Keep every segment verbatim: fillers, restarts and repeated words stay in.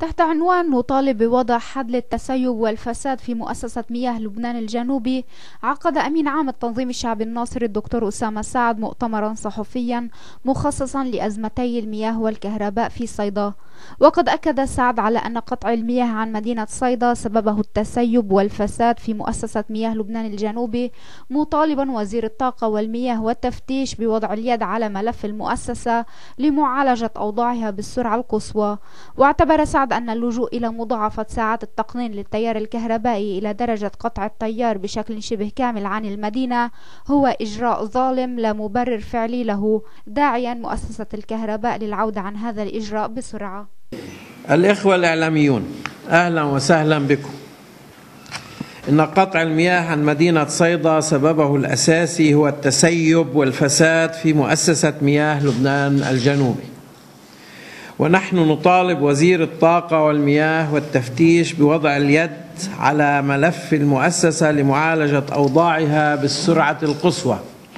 تحت عنوان نطالب بوضع حد للتسيب والفساد في مؤسسة مياه لبنان الجنوبي، عقد أمين عام التنظيم الشعبي الناصري الدكتور أسامة سعد مؤتمرا صحفيا مخصصا لأزمتي المياه والكهرباء في صيدا. وقد أكد سعد على أن قطع المياه عن مدينة صيدا سببه التسيب والفساد في مؤسسة مياه لبنان الجنوبي، مطالبا وزير الطاقة والمياه والتفتيش بوضع اليد على ملف المؤسسة لمعالجة أوضاعها بالسرعة القصوى. واعتبر سعد أن اللجوء إلى مضاعفة ساعات التقنين للتيار الكهربائي إلى درجة قطع التيار بشكل شبه كامل عن المدينة هو إجراء ظالم لا مبرر فعلي له، داعيا مؤسسة الكهرباء للعودة عن هذا الإجراء بسرعة. الإخوة الإعلاميون، أهلا وسهلا بكم. إن قطع المياه عن مدينة صيدا سببه الأساسي هو التسيب والفساد في مؤسسة مياه لبنان الجنوبي، ونحن نطالب وزير الطاقة والمياه والتفتيش بوضع اليد على ملف المؤسسة لمعالجة أوضاعها بالسرعة القصوى،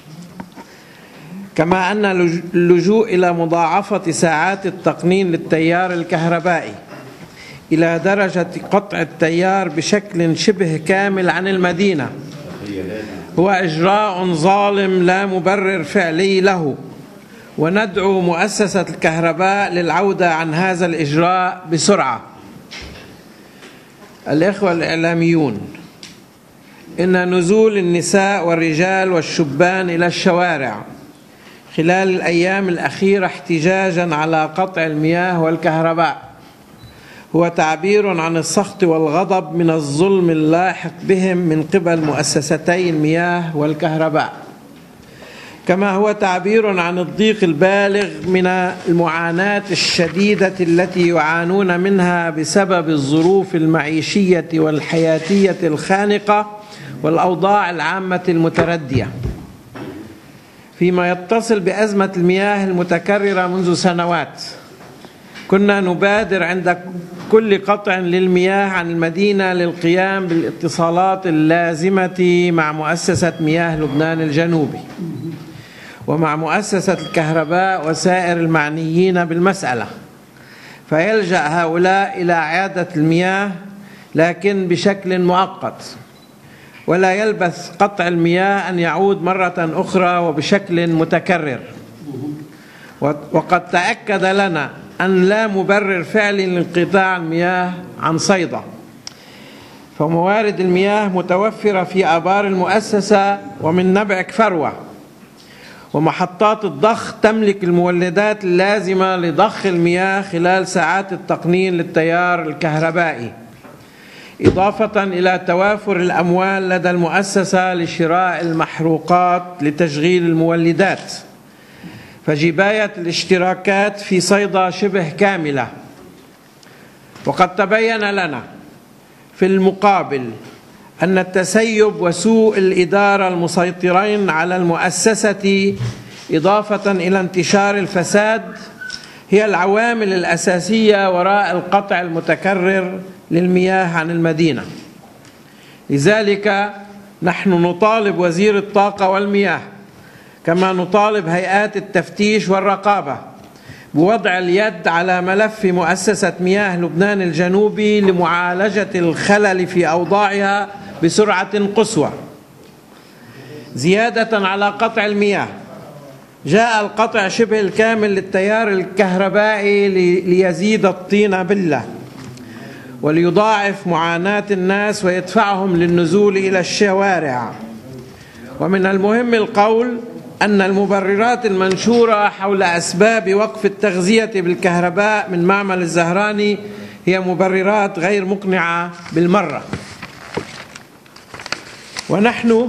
كما أن اللجوء إلى مضاعفة ساعات التقنين للتيار الكهربائي إلى درجة قطع التيار بشكل شبه كامل عن المدينة هو إجراء ظالم لا مبرر فعلي له، وندعو مؤسسة الكهرباء للعودة عن هذا الإجراء بسرعة. الإخوة الإعلاميون، إن نزول النساء والرجال والشبان إلى الشوارع خلال الأيام الأخيرة احتجاجا على قطع المياه والكهرباء هو تعبير عن السخط والغضب من الظلم اللاحق بهم من قبل مؤسستي المياه والكهرباء، كما هو تعبير عن الضيق البالغ من المعاناة الشديدة التي يعانون منها بسبب الظروف المعيشية والحياتية الخانقة والأوضاع العامة المتردية. فيما يتصل بأزمة المياه المتكررة منذ سنوات، كنا نبادر عند كل قطع للمياه عن المدينة للقيام بالاتصالات اللازمة مع مؤسسة مياه لبنان الجنوبي ومع مؤسسة الكهرباء وسائر المعنيين بالمسألة، فيلجأ هؤلاء إلى إعادة المياه لكن بشكل مؤقت، ولا يلبث قطع المياه أن يعود مرة أخرى وبشكل متكرر. وقد تأكد لنا أن لا مبرر فعلي لانقطاع المياه عن صيدا، فموارد المياه متوفرة في آبار المؤسسة ومن نبع كفروة، ومحطات الضخ تملك المولدات اللازمة لضخ المياه خلال ساعات التقنين للتيار الكهربائي، إضافة إلى توافر الأموال لدى المؤسسة لشراء المحروقات لتشغيل المولدات، فجباية الاشتراكات في صيدا شبه كاملة. وقد تبين لنا في المقابل أن التسيب وسوء الإدارة المسيطرين على المؤسسة إضافة إلى انتشار الفساد هي العوامل الأساسية وراء القطع المتكرر للمياه عن المدينة. لذلك نحن نطالب وزير الطاقة والمياه، كما نطالب هيئات التفتيش والرقابة، بوضع اليد على ملف مؤسسة مياه لبنان الجنوبي لمعالجة الخلل في أوضاعها بسرعة قصوى. زيادة على قطع المياه، جاء القطع شبه الكامل للتيار الكهربائي ليزيد الطين بلة وليضاعف معاناة الناس ويدفعهم للنزول إلى الشوارع. ومن المهم القول أن المبررات المنشورة حول أسباب وقف التغذية بالكهرباء من معمل الزهراني هي مبررات غير مقنعة بالمرة. ونحن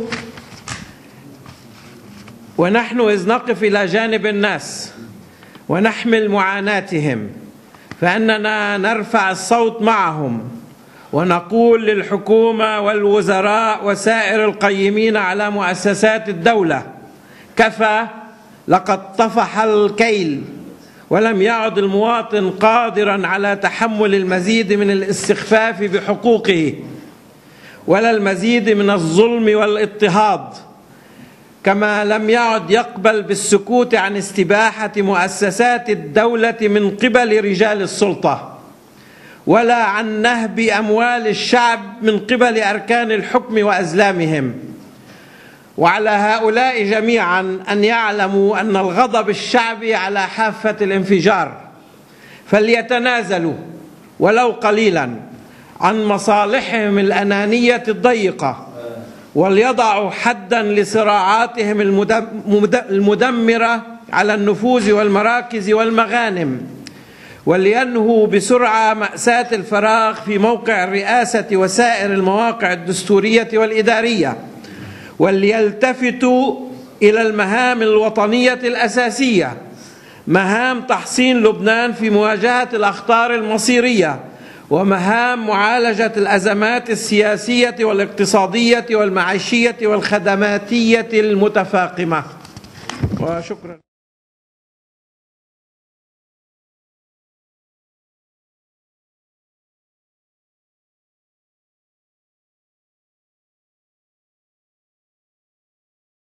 ونحن إذ نقف إلى جانب الناس ونحمل معاناتهم فإننا نرفع الصوت معهم ونقول للحكومة والوزراء وسائر القيمين على مؤسسات الدولة: كفى، لقد طفح الكيل، ولم يعد المواطن قادرا على تحمل المزيد من الاستخفاف بحقوقه ولا المزيد من الظلم والاضطهاد، كما لم يعد يقبل بالسكوت عن استباحة مؤسسات الدولة من قبل رجال السلطة. ولا عن نهب أموال الشعب من قبل أركان الحكم وأزلامهم. وعلى هؤلاء جميعا أن يعلموا أن الغضب الشعبي على حافة الانفجار، فليتنازلوا ولو قليلا عن مصالحهم الأنانية الضيقة، وليضعوا حدا لصراعاتهم المدمرة على النفوذ والمراكز والمغانم، ولينهوا بسرعة مأساة الفراغ في موقع الرئاسة وسائر المواقع الدستورية والإدارية، وليلتفتوا إلى المهام الوطنية الأساسية، مهام تحصين لبنان في مواجهة الأخطار المصيرية، ومهام معالجة الأزمات السياسية والاقتصادية والمعيشية والخدماتية المتفاقمة. وشكرا.